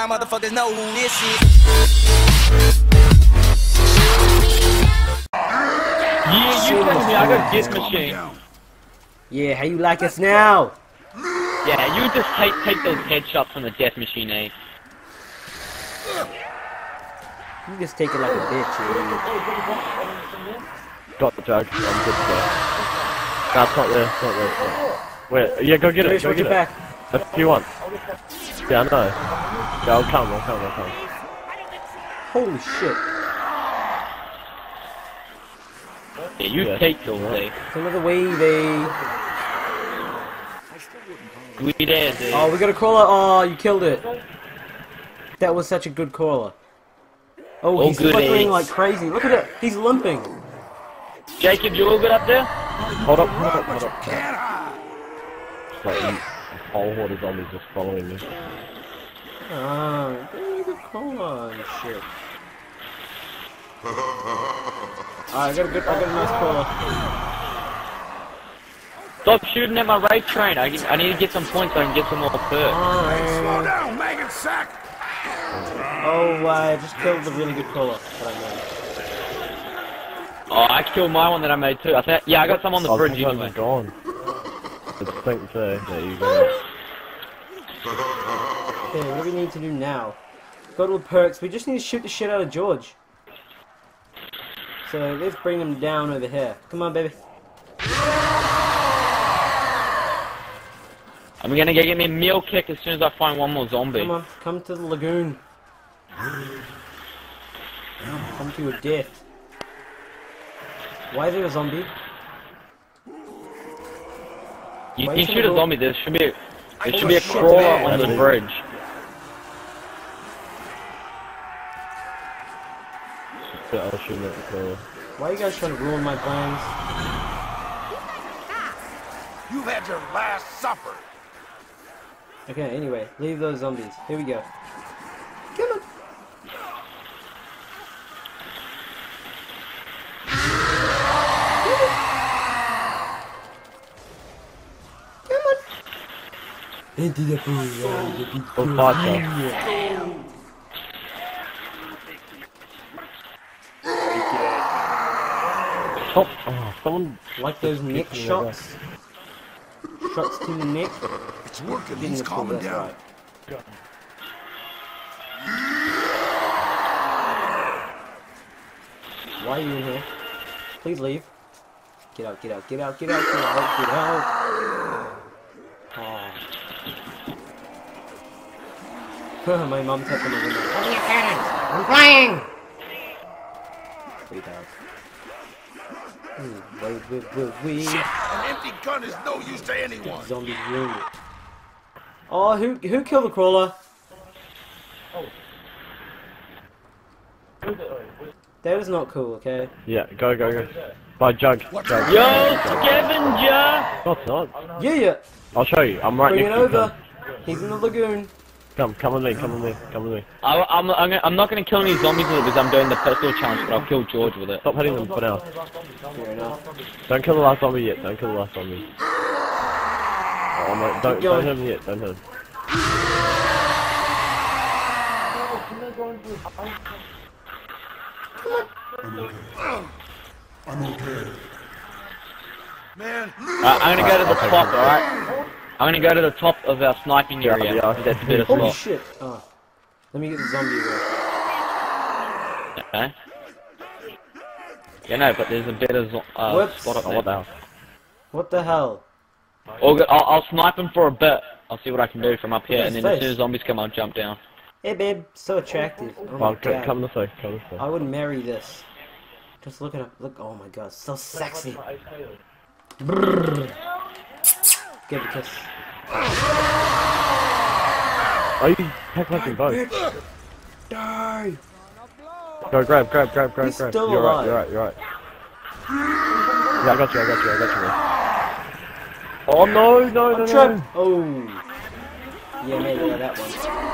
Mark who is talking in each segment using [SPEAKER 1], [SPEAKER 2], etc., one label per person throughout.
[SPEAKER 1] y'all motherfuckers know who this is.
[SPEAKER 2] Yeah, you tell me I got this machine.
[SPEAKER 3] Yeah, how you like us now?
[SPEAKER 2] Yeah, you just take those headshots from the death machine, eh?
[SPEAKER 3] You just take it like a bitch, eh?
[SPEAKER 4] Got the jug. I'm good to go. That's not there. It's not there. It's not. Wait, yeah, go get it. Go get it.
[SPEAKER 3] Back.
[SPEAKER 4] If you want. Yeah, I know. Yeah, I'll come.
[SPEAKER 3] Holy shit.
[SPEAKER 2] Yeah, you take those, eh?
[SPEAKER 3] Some of the way they... Oh, we got a crawler. Oh, you killed it. That was such a good crawler. Oh, he's flickering like crazy. Look at it. He's limping.
[SPEAKER 2] Jacob, you all good up there?
[SPEAKER 4] Hold up. It's like a whole horde of zombies just following me.
[SPEAKER 3] Ah, give me the crawler and shit. Alright, I got a nice crawler.
[SPEAKER 2] Stop shooting at my raid train. I need to get some points so I can get some more perks.
[SPEAKER 1] Slow down, maggot sack.
[SPEAKER 3] Oh, I just killed the really good crawler that I made.
[SPEAKER 2] Oh, I killed my one that I made too. Yeah, I got some on the bridge anyway.
[SPEAKER 4] Gone. It's think too. There you go.
[SPEAKER 3] Okay, what do we need to do now? Go to the perks. We just need to shoot the shit out of George. So let's bring him down over here. Come on, baby.
[SPEAKER 2] I'm gonna get me a meal kick as soon as I find one more zombie.
[SPEAKER 3] Come on, come to the lagoon. Come to your death. Why is there a zombie?
[SPEAKER 2] You can shoot a zombie. There should be a crawler on the bridge.
[SPEAKER 4] I'll shoot at the crawler.
[SPEAKER 3] Why are you guys trying to ruin my plans?
[SPEAKER 1] You've had your last supper.
[SPEAKER 3] Okay, anyway, leave those zombies. Here we go. Come on. Come on. Into the pool.
[SPEAKER 4] Oh, someone
[SPEAKER 3] like those neck shots. Shots to the neck.
[SPEAKER 1] It's working. He's calming down.
[SPEAKER 3] Right. Why are you in here? Please leave. Get out, get out, get out, get out, get out, get out. Oh. My mom tapped on the window. What are you doing? I'm flying! Sweetheart. Wait.
[SPEAKER 1] Shit, an empty gun is no use to anyone.
[SPEAKER 3] Zombies ruined it. Oh, who killed the crawler? That is not cool, okay?
[SPEAKER 4] Yeah, go. By Jug.
[SPEAKER 2] Yo, scavenger!
[SPEAKER 4] No, it's not.
[SPEAKER 3] Yeah.
[SPEAKER 4] I'll show you. I'm right
[SPEAKER 3] Bring
[SPEAKER 4] next
[SPEAKER 3] it
[SPEAKER 4] to you.
[SPEAKER 3] over. He's in the lagoon.
[SPEAKER 4] Come with me.
[SPEAKER 2] I'm not gonna kill any zombies with it because I'm doing the pistol challenge, but I'll kill George with it.
[SPEAKER 4] Stop hitting them for now.
[SPEAKER 3] Fair enough.
[SPEAKER 4] Don't kill the last zombie yet. Oh my, don't hit him yet. Don't hit him.
[SPEAKER 1] I'm okay. Man.
[SPEAKER 2] I'm gonna go to the top, alright? I'm gonna go to the top of our sniping area. That's a bit of
[SPEAKER 3] Holy
[SPEAKER 2] spot.
[SPEAKER 3] shit. Oh. Let me get the zombie away.
[SPEAKER 2] Okay. Yeah, no, but there's a better spot up there.
[SPEAKER 4] What the hell?
[SPEAKER 3] What the hell?
[SPEAKER 2] I'll snipe him for a bit. I'll see what I can do from up here, and then as soon as zombies come, I'll jump down.
[SPEAKER 3] Hey babe, so attractive. Oh my god.
[SPEAKER 4] Come this way.
[SPEAKER 3] I would marry this. Just look at her. Look, oh my god, so sexy. Brrr. Give it a kiss.
[SPEAKER 4] Oh, you heckling both.
[SPEAKER 1] Die.
[SPEAKER 4] Go, grab.
[SPEAKER 3] He's still
[SPEAKER 4] You're
[SPEAKER 3] alive.
[SPEAKER 4] right. Yeah, I got you. Oh no.
[SPEAKER 3] Trap. Oh. Yeah, maybe that one.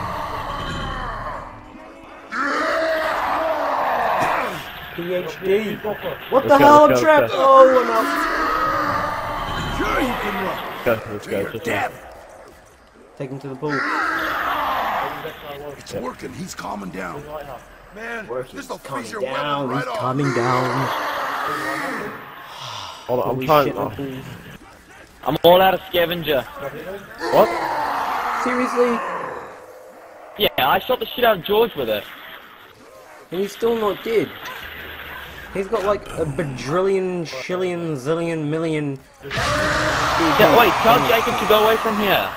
[SPEAKER 3] PhD. What the hell? I'm trapped. Oh, no.
[SPEAKER 1] Sure you can run.
[SPEAKER 4] Let's go.
[SPEAKER 1] Death.
[SPEAKER 3] Take him to the pool.
[SPEAKER 1] It's working. He's calming down. Man, this'll freeze your weapon
[SPEAKER 3] Down,
[SPEAKER 1] right
[SPEAKER 3] he's
[SPEAKER 1] off.
[SPEAKER 3] calming down.
[SPEAKER 4] Hold on, I'm
[SPEAKER 3] Holy
[SPEAKER 4] trying.
[SPEAKER 3] shit,
[SPEAKER 4] Oh.
[SPEAKER 2] I'm all out of scavenger.
[SPEAKER 4] What?
[SPEAKER 3] Seriously?
[SPEAKER 2] Yeah, I shot the shit out of George with it.
[SPEAKER 3] And he's still not dead. He's got like a bajillion, shillion, zillion, million...
[SPEAKER 2] Wait, tell Jacob to go away from here.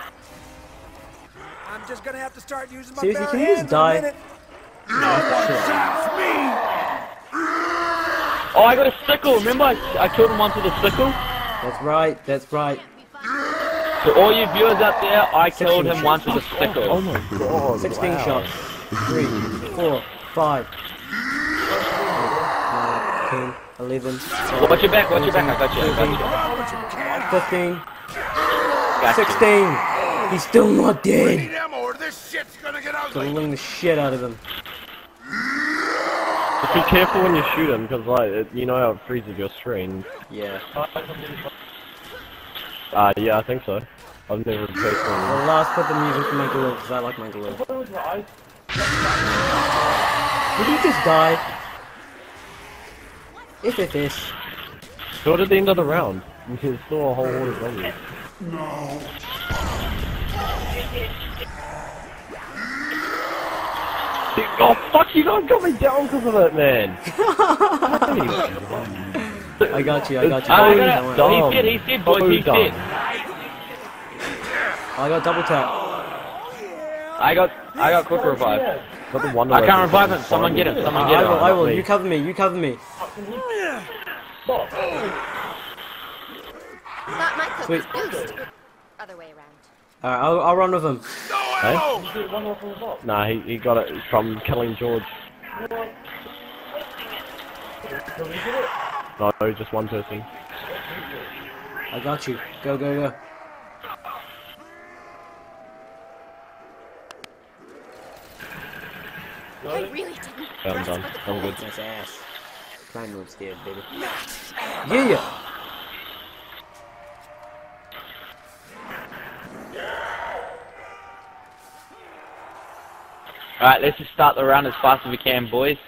[SPEAKER 5] I'm just gonna have to start using my
[SPEAKER 3] Seriously,
[SPEAKER 5] bare
[SPEAKER 3] can you just
[SPEAKER 5] hands in a
[SPEAKER 3] die?
[SPEAKER 5] minute.
[SPEAKER 2] Oh, I got a sickle. Remember I killed him once with a sickle?
[SPEAKER 3] That's right, that's right.
[SPEAKER 2] So all you viewers out there, I killed him once with a sickle.
[SPEAKER 4] Oh my god.
[SPEAKER 3] 16
[SPEAKER 4] wow.
[SPEAKER 3] shots. 3, 4, 5, 10, 11, 12,
[SPEAKER 2] Watch your back, watch your back. I got you, I got you.
[SPEAKER 3] 15,
[SPEAKER 2] Got you.
[SPEAKER 3] 16. He's still not dead.
[SPEAKER 1] Need ammo or this shit's gonna get ugly.
[SPEAKER 3] Killing the shit out of him.
[SPEAKER 4] Just be careful when you shoot him, because like you know how it freezes your screen.
[SPEAKER 3] Yeah.
[SPEAKER 4] Yeah, I think so. I've never played one.
[SPEAKER 3] Well, last put the music for my glue, because I like my glue. Did he just die? FFS.
[SPEAKER 4] Still at the end of the round. There's still a whole lot of zombies. Oh fuck, you don't got me down because of it, man!
[SPEAKER 3] I got you, I got you.
[SPEAKER 2] He's dead, boys, he's dead.
[SPEAKER 3] I got double tap.
[SPEAKER 2] I got quick revive.
[SPEAKER 4] Got the one
[SPEAKER 2] I can't revive him, someone get him, someone get him.
[SPEAKER 3] I will, you cover me, you cover me.
[SPEAKER 6] That might cook
[SPEAKER 3] Sweet.
[SPEAKER 6] boost. Other way around.
[SPEAKER 3] Alright, I'll run with him.
[SPEAKER 4] Nah, he got it from killing George. No, just one person.
[SPEAKER 3] I got you. Go, go, go.
[SPEAKER 6] I really didn't.
[SPEAKER 4] Yeah, I'm done. I'm good.
[SPEAKER 3] Nice ass. Climb move's dead, baby. Yeah!
[SPEAKER 2] Alright, let's just start the round as fast as we can, boys.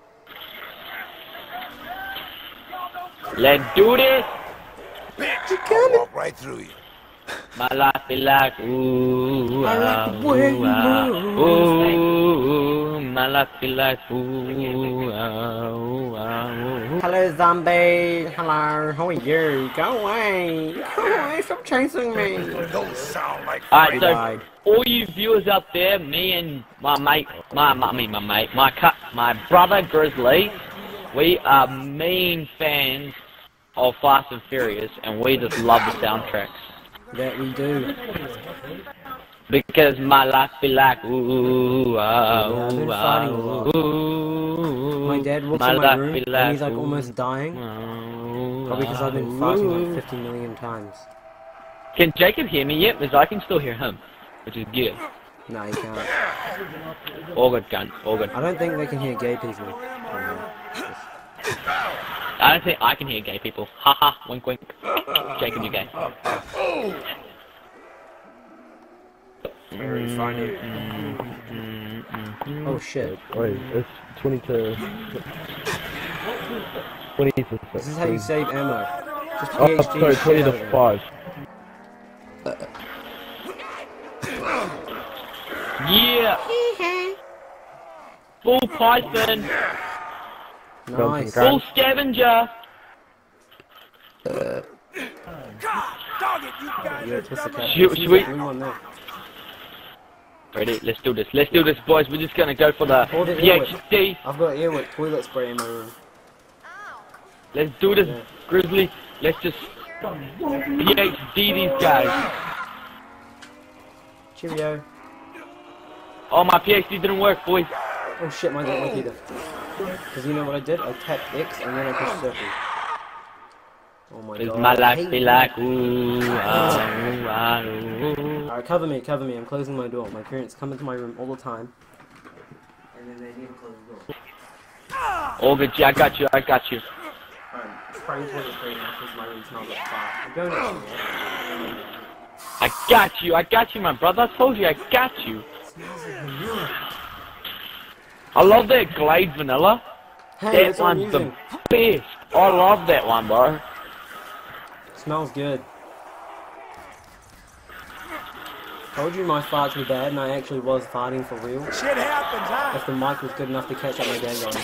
[SPEAKER 2] Let's do this!
[SPEAKER 1] I'll walk right through you.
[SPEAKER 2] My life be like, ooh,
[SPEAKER 3] I like the way you move.
[SPEAKER 2] ooh, my life be like, ooh, ooh.
[SPEAKER 3] Hello, zombie. Hello, how are you? Go away. Go away, stop chasing me.
[SPEAKER 1] Those sound like
[SPEAKER 2] Alright, so
[SPEAKER 3] died.
[SPEAKER 2] all you viewers out there, me and my mate, my brother Grizzly, we are mean fans of Fast and Furious, and we just love the soundtracks.
[SPEAKER 3] That we do.
[SPEAKER 2] Because my life be like, ooh,
[SPEAKER 3] I've been fighting a lot.
[SPEAKER 2] ooh.
[SPEAKER 3] My dad walks in my room and he's like almost dying. Probably because I've been farting like 50 million times.
[SPEAKER 2] Can Jacob hear me yet? Because I can still hear him, which is good.
[SPEAKER 3] No, he can't.
[SPEAKER 2] All good, gun. All good.
[SPEAKER 3] I don't think they can hear gay people.
[SPEAKER 2] I don't think I can hear gay people. Haha, wink wink. Jacob, you gay.
[SPEAKER 3] Very funny. Oh shit.
[SPEAKER 4] Wait, it's 20 to 6.
[SPEAKER 3] This is how you save ammo. Just
[SPEAKER 4] Oh,
[SPEAKER 3] PhD
[SPEAKER 4] sorry,
[SPEAKER 3] shit
[SPEAKER 4] 20
[SPEAKER 3] out of
[SPEAKER 4] to
[SPEAKER 3] it.
[SPEAKER 4] 5.
[SPEAKER 2] Yeah! Full Python!
[SPEAKER 3] Nice.
[SPEAKER 2] Full Scavenger!
[SPEAKER 5] Dog it, you guys
[SPEAKER 3] Yeah,
[SPEAKER 5] are
[SPEAKER 3] twist the
[SPEAKER 5] dumb.
[SPEAKER 3] cap.
[SPEAKER 2] Shoot,
[SPEAKER 3] There's a
[SPEAKER 2] sweet.
[SPEAKER 3] blue one there.
[SPEAKER 2] Ready? Let's do this. Let's do this, boys. We're just gonna go for the
[SPEAKER 3] Hold it, earwick.
[SPEAKER 2] PhD.
[SPEAKER 3] I've got earwick toilet spray in my room.
[SPEAKER 2] Let's do this,
[SPEAKER 3] Yeah.
[SPEAKER 2] Grizzly. Let's just PhD these guys.
[SPEAKER 3] Cheerio.
[SPEAKER 2] Oh, my PhD didn't work, boys.
[SPEAKER 3] Oh shit, mine didn't work either. Because you know what I did? I tapped X and then I pushed circle. Oh my
[SPEAKER 2] Does
[SPEAKER 3] god.
[SPEAKER 2] my
[SPEAKER 3] I
[SPEAKER 2] life
[SPEAKER 3] hate
[SPEAKER 2] be
[SPEAKER 3] that.
[SPEAKER 2] like, ooh, ah, ooh, ooh.
[SPEAKER 3] Alright, cover me, cover me. I'm closing my door. My parents come into my room all the time. And then they never close the door.
[SPEAKER 2] All good, yeah, I got you, I got you.
[SPEAKER 3] Alright, spraying toilet spray now because my room smells like fart. I'm going to
[SPEAKER 2] I got you, my brother. I told you, I got you. I love that glazed vanilla.
[SPEAKER 3] Hey,
[SPEAKER 2] That
[SPEAKER 3] that's what I'm
[SPEAKER 2] one's the
[SPEAKER 3] using.
[SPEAKER 2] best. I love that one, bro.
[SPEAKER 3] Smells good. Told you my farts were bad, and I actually was farting for real.
[SPEAKER 5] Shit happens, huh?
[SPEAKER 3] If the mic was good enough to catch up my gang on.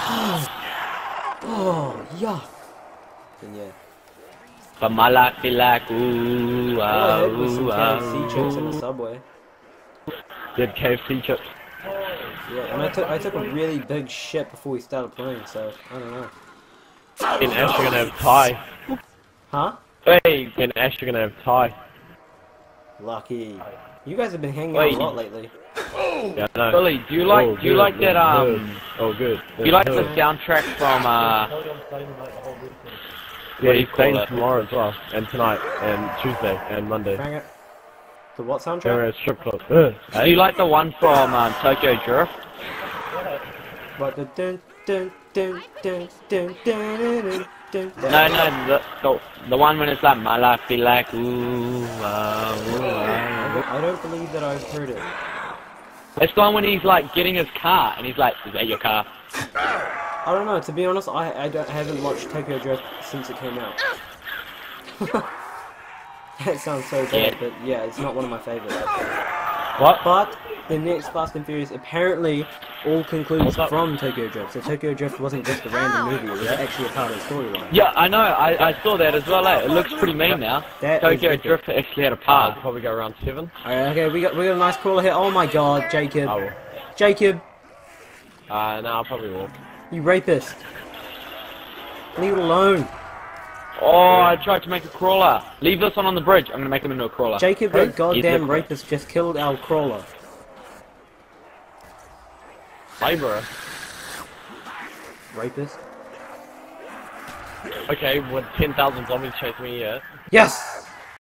[SPEAKER 3] Oh, yeah. Then yeah.
[SPEAKER 2] But my life be like, ooh,
[SPEAKER 3] All I
[SPEAKER 2] ah,
[SPEAKER 3] had was some
[SPEAKER 2] ooh, ah,
[SPEAKER 3] KFC chips in the
[SPEAKER 2] ooh.
[SPEAKER 3] subway.
[SPEAKER 4] You had KFC chips.
[SPEAKER 3] Yeah, and I took a really big shit before we started playing, so I don't know.
[SPEAKER 4] And Ash, you're gonna have Thai.
[SPEAKER 3] Huh?
[SPEAKER 2] Hey,
[SPEAKER 4] And Ash, you're gonna have Thai.
[SPEAKER 3] Lucky. You guys have been hanging out
[SPEAKER 2] Wait.
[SPEAKER 3] a lot lately.
[SPEAKER 4] Yeah, I know.
[SPEAKER 2] Billy, do you like
[SPEAKER 4] good,
[SPEAKER 2] that
[SPEAKER 4] good. Oh, good.
[SPEAKER 2] do you like the soundtrack from
[SPEAKER 4] Yeah,
[SPEAKER 2] do you
[SPEAKER 4] he's staying
[SPEAKER 2] call it?
[SPEAKER 4] tomorrow as well, and tonight, and Tuesday, and Monday.
[SPEAKER 3] Bang it. The what
[SPEAKER 4] They're
[SPEAKER 3] soundtrack?
[SPEAKER 4] at strip club.
[SPEAKER 2] Do you like the one from Tokyo Drift?
[SPEAKER 3] What the dun dun dun dun dun dun dun dun.
[SPEAKER 2] No, the one when it's like my life be like ooh, ah, ooh, ah.
[SPEAKER 3] I don't believe that I've heard it.
[SPEAKER 2] It's the one when he's like getting his car and he's like, is that your car?
[SPEAKER 3] I don't know. To be honest, I haven't watched Tokyo Drift since it came out. That sounds so bad,
[SPEAKER 2] Yeah.
[SPEAKER 3] but yeah, it's not one of my favorites. Actually.
[SPEAKER 4] What?
[SPEAKER 3] But the next Fast and Furious apparently all concludes
[SPEAKER 4] What's up?
[SPEAKER 3] from Tokyo Drift. So Tokyo Drift wasn't just a random movie; it was actually a part of the storyline.
[SPEAKER 2] Yeah, I know. I saw that as well. It looks pretty mean now.
[SPEAKER 3] That is
[SPEAKER 2] Tokyo
[SPEAKER 3] epic.
[SPEAKER 2] Drift actually had a
[SPEAKER 4] I'll
[SPEAKER 2] part.
[SPEAKER 4] probably go around 7.
[SPEAKER 3] Alright, okay, we got a nice crawler here. Oh my God, Jacob!
[SPEAKER 4] I will.
[SPEAKER 3] Jacob,
[SPEAKER 4] No, I'll probably walk.
[SPEAKER 3] you rapist! Leave it alone.
[SPEAKER 2] Oh, I tried to make a crawler. Leave this one on the bridge. I'm gonna make him into a crawler.
[SPEAKER 3] Jacob, that goddamn
[SPEAKER 2] He's
[SPEAKER 3] rapist just killed our crawler.
[SPEAKER 4] Hey, bro.
[SPEAKER 3] Rapist.
[SPEAKER 4] Okay, would 10,000 zombies chase me, yeah?
[SPEAKER 3] Yes.